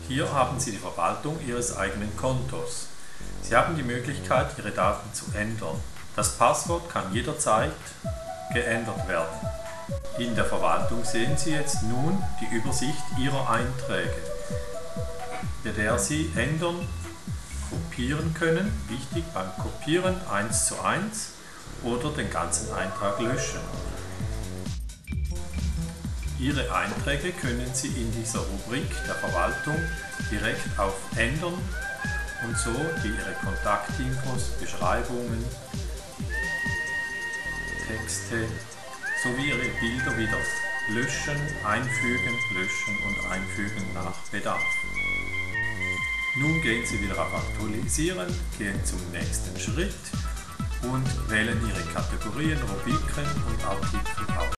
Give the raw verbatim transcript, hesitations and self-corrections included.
Hier haben Sie die Verwaltung Ihres eigenen Kontos. Sie haben die Möglichkeit, Ihre Daten zu ändern. Das Passwort kann jederzeit geändert werden. In der Verwaltung sehen Sie jetzt nun die Übersicht Ihrer Einträge, mit der Sie ändern, kopieren können. Wichtig beim Kopieren eins zu eins oder den ganzen Eintrag löschen. Ihre Einträge können Sie in dieser Rubrik der Verwaltung direkt auf Ändern und so Ihre Kontaktinfos, Beschreibungen, Texte sowie Ihre Bilder wieder löschen, einfügen, löschen und einfügen nach Bedarf. Nun gehen Sie wieder auf Aktualisieren, gehen zum nächsten Schritt und wählen Ihre Kategorien, Rubriken und Artikel aus.